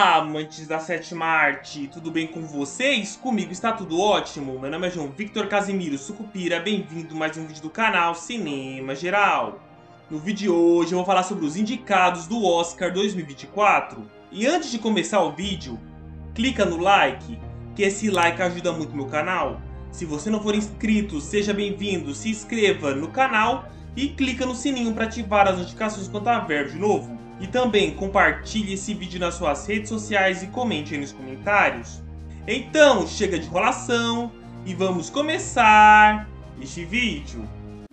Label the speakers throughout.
Speaker 1: Olá, amantes da sétima arte, tudo bem com vocês? Comigo está tudo ótimo. Meu nome é João Victor Casimiro Sucupira, bem-vindo a mais um vídeo do canal Cinema Geral. No vídeo de hoje eu vou falar sobre os indicados do Oscar 2024. E antes de começar o vídeo, clica no like, que esse like ajuda muito meu canal. Se você não for inscrito, seja bem-vindo, se inscreva no canal e clica no sininho para ativar as notificações quando houver vídeo novo. E também compartilhe esse vídeo nas suas redes sociais e comente aí nos comentários. Então, chega de enrolação e vamos começar este vídeo.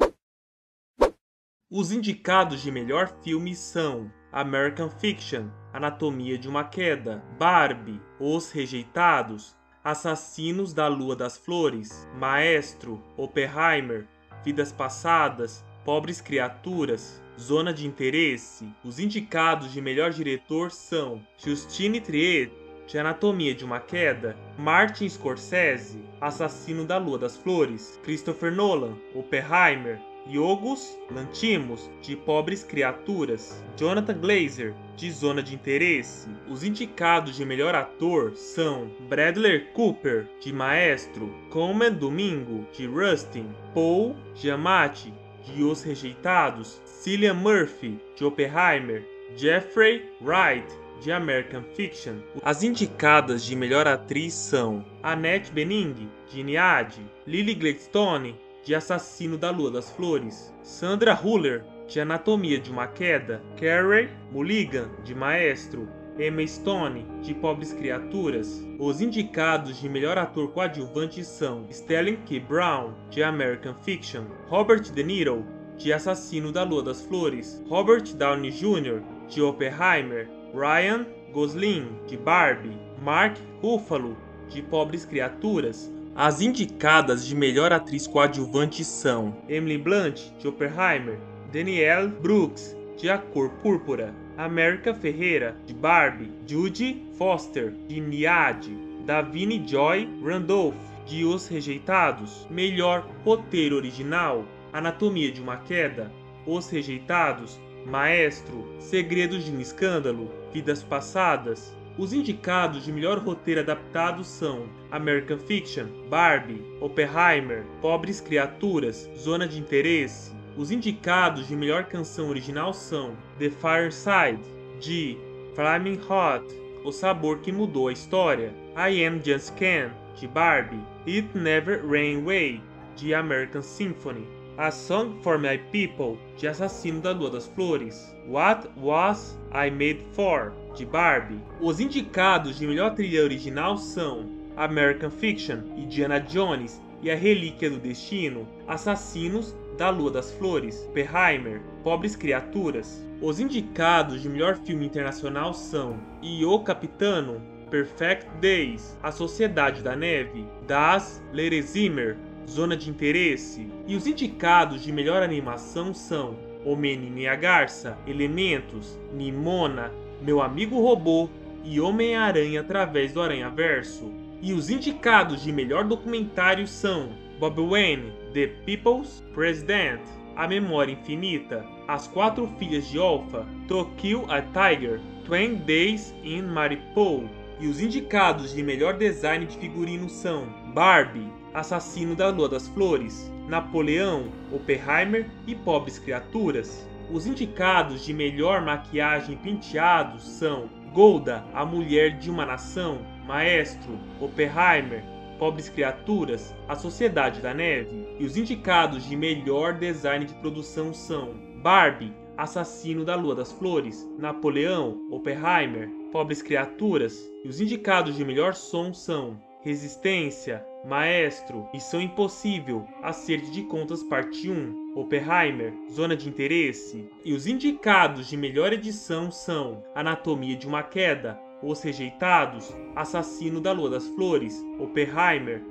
Speaker 1: Os indicados de melhor filme são American Fiction, Anatomia de uma Queda, Barbie, Os Rejeitados, Assassinos da Lua das Flores, Maestro, Oppenheimer, Vidas Passadas, Pobres Criaturas, Zona de Interesse. Os indicados de melhor diretor são Justine Triet, de Anatomia de uma Queda, Martin Scorsese, Assassino da Lua das Flores, Christopher Nolan, Oppenheimer, Yorgos Lanthimos, de Pobres Criaturas, Jonathan Glazer, de Zona de Interesse. Os indicados de melhor ator são Bradley Cooper, de Maestro, Colman Domingo, de Rustin, Paul Giamatti, de Os Rejeitados, Cillian Murphy, de Oppenheimer, Jeffrey Wright, de American Fiction. As indicadas de melhor atriz são Annette Bening, de Nyad, Lily Gladstone, de Assassino da Lua das Flores, Sandra Hüller, de Anatomia de uma Queda, Carey Mulligan, de Maestro, Emma Stone, de Pobres Criaturas. Os indicados de melhor ator coadjuvante são Sterling K. Brown, de American Fiction, Robert De Niro, de Assassino da Lua das Flores, Robert Downey Jr., de Oppenheimer, Ryan Gosling, de Barbie, Mark Ruffalo, de Pobres Criaturas. As indicadas de melhor atriz coadjuvante são Emily Blunt, de Oppenheimer, Danielle Brooks, de A Cor Púrpura, América Ferreira, de Barbie, Judy Foster, de Nyad, Davine Joy Randolph, de Os Rejeitados. Melhor roteiro original, Anatomia de uma Queda, Os Rejeitados, Maestro, Segredos de um Escândalo, Vidas Passadas. Os indicados de melhor roteiro adaptado são American Fiction, Barbie, Oppenheimer, Pobres Criaturas, Zona de Interesse. Os indicados de melhor canção original são The Fireside, de Flaming Hot, O Sabor que Mudou a História, I Am Just Ken, de Barbie, It Never Rain Away, de American Symphony, A Song for My People, de Assassino da Lua das Flores, What Was I Made For, de Barbie. Os indicados de melhor trilha original são American Fiction, Indiana Jones e a Relíquia do Destino, Assassinos da Lua das Flores, Oppenheimer, Pobres Criaturas. Os indicados de melhor filme internacional são O Capitano, Perfect Days, A Sociedade da Neve, Das Lerezimmer, Zona de Interesse. E os indicados de melhor animação são O Menino e a Garça, Elementos, Nimona, Meu Amigo Robô e Homem-Aranha através do Aranhaverso. E os indicados de melhor documentário são Bob Wayne, The People's President, A Memória Infinita, As Quatro Filhas de Olfa, To Kill a Tiger, 20 Days in Mariupol. E os indicados de melhor design de figurino são Barbie, Assassino da Lua das Flores, Napoleão, Oppenheimer e Pobres Criaturas. Os indicados de melhor maquiagem e penteados são Golda, A Mulher de uma Nação, Maestro, Oppenheimer, Pobres Criaturas, A Sociedade da Neve. E os indicados de melhor design de produção são Barbie, Assassino da Lua das Flores, Napoleão, Oppenheimer, Pobres Criaturas. E os indicados de melhor som são Resistência, Maestro, Missão Impossível, Acerto de Contas Parte 1, Oppenheimer, Zona de Interesse. E os indicados de melhor edição são Anatomia de uma Queda, Os Rejeitados, Assassino da Lua das Flores, Oppenheimer,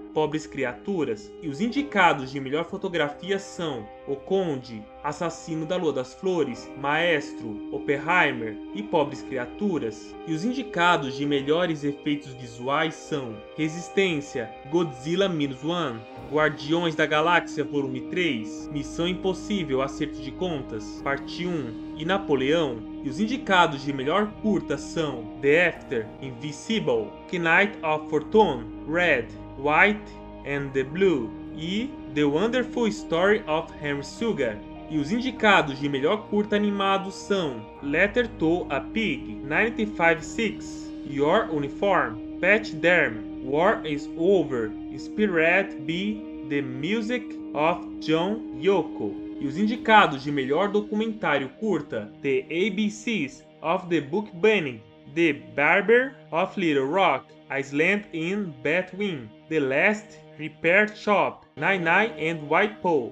Speaker 1: Pobres Criaturas. E os indicados de melhor fotografia são O Conde, Assassino da Lua das Flores, Maestro, Oppenheimer e Pobres Criaturas. E os indicados de melhores efeitos visuais são Resistência, Godzilla Minus One, Guardiões da Galáxia Volume 3, Missão Impossível Acerto de Contas, Parte 1 e Napoleão. E os indicados de melhor curta são The After, Invisible, Knight of Fortune, Red, White and the Blue e The Wonderful Story of Henry Sugar. E os indicados de melhor curta animado são Letter to a Pig, 956, Your Uniform, Patch Derm, War is Over, Spirit Be the Music of John Yoko. E os indicados de melhor documentário curta: The ABCs of the Book Burning, The Barber of Little Rock, Island in Between, The Last Repair Shop, Nine Nine and White Pole.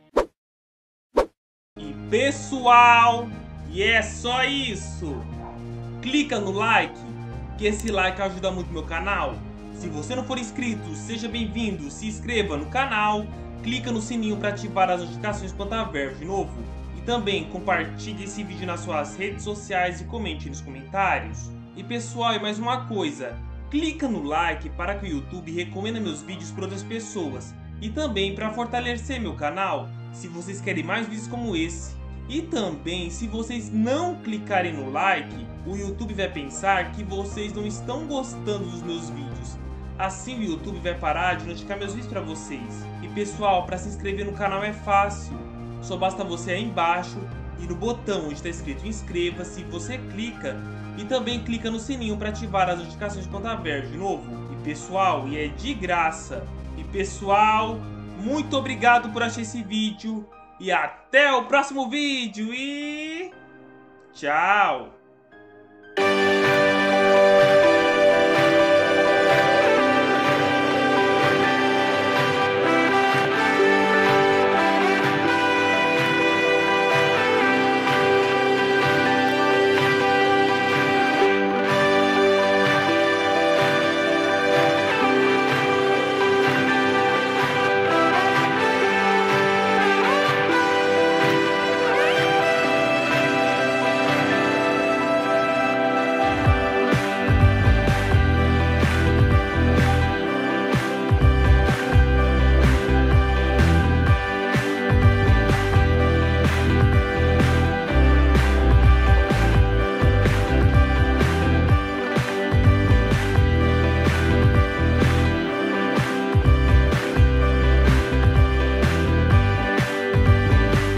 Speaker 1: E pessoal, é só isso! Clica no like, que esse like ajuda muito meu canal. Se você não for inscrito, seja bem-vindo, se inscreva no canal, clica no sininho para ativar as notificações quando houver vídeo novo. E também compartilhe esse vídeo nas suas redes sociais e comente nos comentários. E pessoal, e mais uma coisa, clica no like para que o YouTube recomenda meus vídeos para outras pessoas. E também para fortalecer meu canal, se vocês querem mais vídeos como esse. E também, se vocês não clicarem no like, o YouTube vai pensar que vocês não estão gostando dos meus vídeos. Assim o YouTube vai parar de notificar meus vídeos para vocês. E pessoal, para se inscrever no canal é fácil. Só basta você aí embaixo e no botão onde está escrito inscreva-se, você clica. E também clica no sininho para ativar as notificações quando houver vídeo novo. E pessoal, é de graça. E pessoal, muito obrigado por assistir esse vídeo. E até o próximo vídeo. E tchau!